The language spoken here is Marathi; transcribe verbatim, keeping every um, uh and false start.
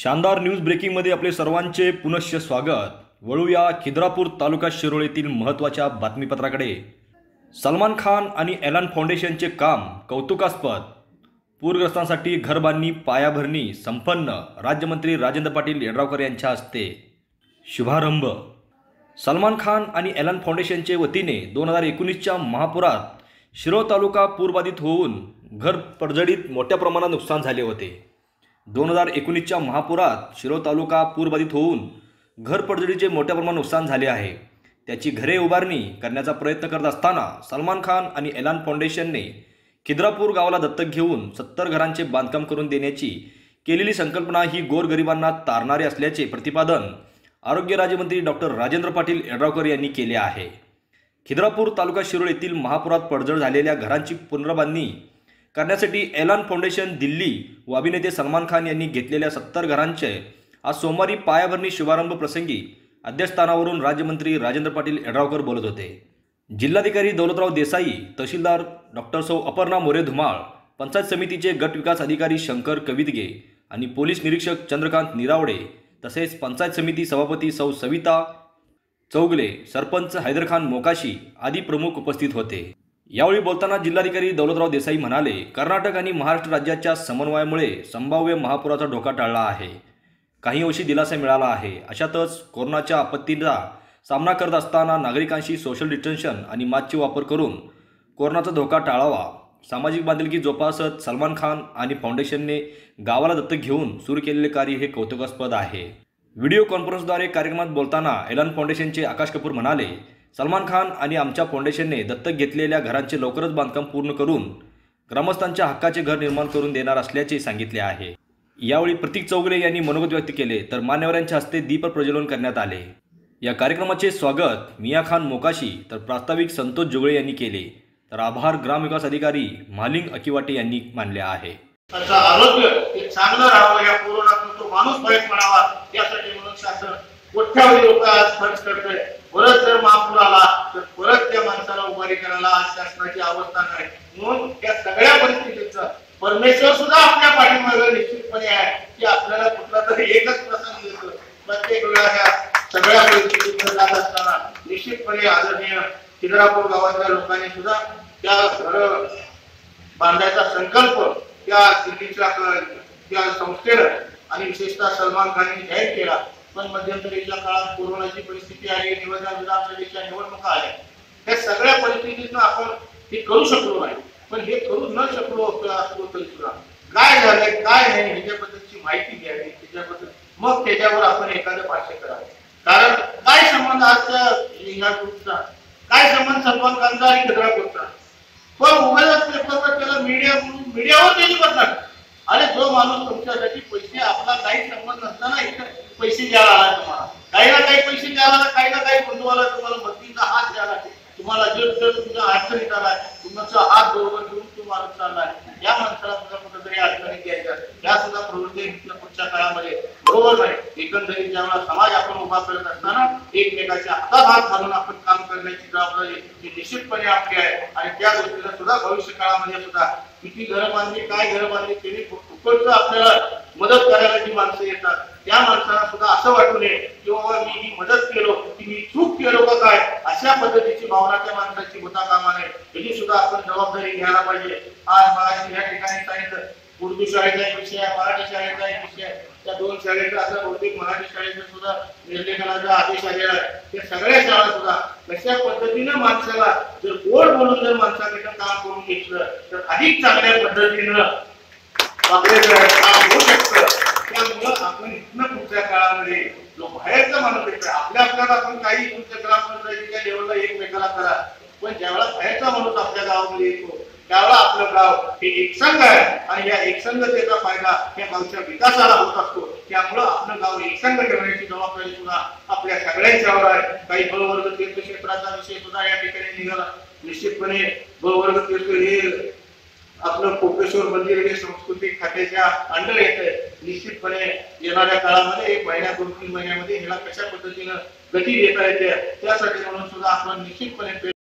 शानदार न्यूज ब्रेकिंग मध्ये आपले सर्वांचे पुनश्च स्वागत। वळूया खिद्रापूर तालुका शिरोळ येथील महत्त्वाच्या बातमीपत्राकडे। सलमान खान आणि एलान फाउंडेशनचे काम कौतुकास्पद। पूरग्रस्तांसाठी घरबांधणी पायाभरणी संपन्न। राज्यमंत्री राजेंद्र पाटील यड्रावकर यांच्या हस्ते शुभारंभ। सलमान खान आणि एलान फाउंडेशनचे वतीने दोन हजार एकोणीसच्या महापुरात शिरोळ तालुका पूरबाधित होऊन घर पडझडीत मोठ्या प्रमाणात नुकसान झाले होते। दोन हजार एकोणीसच्या महापुरात शिरोळ तालुका पूरबाधित होऊन घर पडझडीचे मोठ्या प्रमाणात नुकसान झाले आहे। त्याची घरे उभारणी करण्याचा प्रयत्न करत असताना सलमान खान आणि एलान फाउंडेशनने खिद्रापूर गावाला दत्तक घेऊन सत्तर घरांचे बांधकाम करून देण्याची केलेली संकल्पना ही गोरगरिबांना तारणारी असल्याचे प्रतिपादन आरोग्य राज्यमंत्री डॉक्टर राजेंद्र पाटील यड्रावकर यांनी केले आहे। खिद्रापूर तालुका शिरोळ येथील महापुरात पडझड झालेल्या घरांची पुनर्बांधणी करण्यासाठी एलान फाउंडेशन दिल्ली व अभिनेते सलमान खान यांनी घेतलेल्या सत्तर घरांचे आज सोमवारी पायाभरणी शुभारंभ प्रसंगी अध्यक्षस्थानावरून राज्यमंत्री राजेंद्र पाटील यड्रावकर बोलत होते। जिल्हाधिकारी दौलतराव देसाई, तहसीलदार डॉक्टर सौ अपर्णा मोरे धुमाळ, पंचायत समितीचे गट विकास अधिकारी शंकर कवितगे आणि पोलीस निरीक्षक चंद्रकांत निरावडे तसेच पंचायत समिती सभापती सौ सविता चौगले, सरपंच हैदरखान मोकाशी आदी प्रमुख उपस्थित होते। यावेळी बोलताना जिल्हाधिकारी दौलतराव देसाई म्हणाले, कर्नाटक आणि महाराष्ट्र राज्याच्या समन्वयामुळे संभाव्य महापुराचा धोका टळला आहे। काही अंशी दिलासा मिळाला आहे। अशातच कोरोनाच्या आपत्तीचा सामना करत असताना नागरिकांशी सोशल डिस्टन्शन आणि मास्कचा वापर करून कोरोनाचा धोका टाळावा। सामाजिक बांधिलकी जोपासत सलमान खान आणि फाउंडेशनने गावाला दत्तक घेऊन सुरू केलेले कार्य हे कौतुकास्पद आहे। व्हिडिओ कॉन्फरन्सद्वारे कार्यक्रमात बोलताना एलान फाउंडेशनचे आकाश कपूर म्हणाले, सलमान खान आणि आमच्या फाउंडेशनने दत्तक घेतलेल्या घरांचे लवकरच बांधकाम पूर्ण करून ग्रामस्थांच्या हक्काचे घर निर्माण करून देणार असल्याचे सांगितले आहे। यावेळी प्रतीक चौगले यांनी मनोगत व्यक्त केले तर मान्यवरांच्या हस्ते दीप प्रज्वलन करण्यात आले। या कार्यक्रमाचे स्वागत मिया खान मोकाशी तर प्रास्ताविक संतोष जोगळे यांनी केले तर आभार ग्रामविकास अधिकारी मालिंग अकिवाटे यांनी मानले आहे। त्याचं आरोग्य हे चांगलं राहावं, या कोरोनातून तो माणूस बाहेर पडावा यासाठी म्हणून शासन कोट्यावधी रुपये आज खर्च करतोय। परत जर महापूर आला तर परत त्या माणसाला उभारी करायला आज शासनाची अवस्था नाही। म्हणून या सगळ्या परिस्थितीचं परमेश्वर सुद्धा आपल्या पाठीमागे निश्चितपणे आहे की आपल्याला कुठला तरी एकच प्रसंग येतो। प्रत्येक वेळा ह्या सगळ्या परिस्थितीतून जात असताना निश्चितपणे आदरणीय खिद्रापूर गावातल्या लोकांनी सुद्धा त्या घर बांधायचा संकल्प त्या दिल्लीच्या त्या संस्थेनं आणि विशेषतः सलमान खानने जाहीर केला। पण मध्यंतरीच्या काळात कोरोनाची परिस्थिती आली, निवडणूक विधानसभेच्या निवडणुका आल्या, या सगळ्या परिस्थितीतून आपण हे करू शकलो नाही। पण हे करू न शकलो तरी सुद्धा काय झालंय काय नाही ह्याच्याबद्दलची माहिती घ्यावी, त्याच्याबद्दल मग त्याच्यावर आपण एखादं भाष्य करावं। कारण काय संबंध आजच्या ह्या ग्रुपचा, काय संबंध सलमान खानचा आणि खिद्रापूरचा? पण उगाच पेपरवर त्याला मीडिया म्हणून मीडियावर त्याची बदनामी। अरे जो माणूस तुमच्यासाठी पैसे आपला काही संबंध नसताना इथे पैसे द्यायला आला, तुम्हाला काही ना काही पैसे द्यायला, काही ना काही बंधूला तुम्हाला मदतीचा हात द्यायला, तुम्हाला जर जर तुमच्या अडचणीत आलाय तुमचा हात बरोबर घेऊन तो माणूस चाललाय, या माणसाला सुद्धा कुठेतरी अडचणीत घ्यायच्या या सुद्धा प्रवृत्ती पुढच्या काळामध्ये बरोबर नाही। एकंदरीत ज्यावेळेला समाज आपण उभा करत असताना एकमेकाच्या हातात हात घालून आपण काम करण्याची जबाबदारी ही निश्चितपणे आपली आहे। आणि त्या गोष्टीला सुद्धा भविष्य काळामध्ये सुद्धा किती घरं बांधली, काय घरं बांधली, त्यांनी फुकटचं आपल्याला मदत करायला जी माणसं येतात त्या माणसांना सुद्धा असं वाटू नये की बाबा मी ही मदत केलो की मी चूक केलो का काय, अशा पद्धतीची भावना त्या माणसाची होता कामा नये। याची सुद्धा आपण जबाबदारी घ्यायला पाहिजे। आज मला या ठिकाणी सांगितलं उर्दू शाळेचा एक विषय आहे, मराठी शाळेचा एक विषय आहे, त्या दोन शाळेचा आता बहुतेक मराठी शाळेचा सुद्धा निर्लेखनाचा आदेश आलेला आहे। त्या सगळ्या शाळा सुद्धा कशा पद्धतीनं माणसाला जर गोड बोलून जर माणसाकडे काम करून घेतलं तर अधिक चांगल्या पद्धतीनं आपल्याकडे काम होऊ शकतं। त्यामुळं आपण इथनं पुढच्या काळामध्ये जो बाहेरचा माणूस येतोय आपल्या आपल्याला आपण काही तुमच्या ग्रामपंचायतीच्या लेवलला एकमेकाला करा, पण ज्यावेळेला बाहेरचा माणूस आपल्या गावामध्ये येतो त्यावेळेला आपलं गाव हे एकसंघ आहे आणि या एकसंघतेचा फायदा या गावच्या विकासाला होत असतो। त्यामुळं आपलं गाव एकसंघ ठेवण्याची जबाबदारी सुद्धा आपल्या सगळ्यांच्यावर आहे। काही बळवर्ग तीर्थक्षेत्राचा विषय सुद्धा या ठिकाणी निघाला। निश्चितपणे बळवर्ग तीर्थ हे आपलं कोपेश्वर मंदिर हे सांस्कृतिक खात्याच्या अंडर येत आहे। निश्चितपणे येणाऱ्या काळामध्ये एक महिन्या दोन तीन महिन्यामध्ये ह्याला कशा पद्धतीनं गती देता येते त्यासाठी म्हणून सुद्धा आपण निश्चितपणे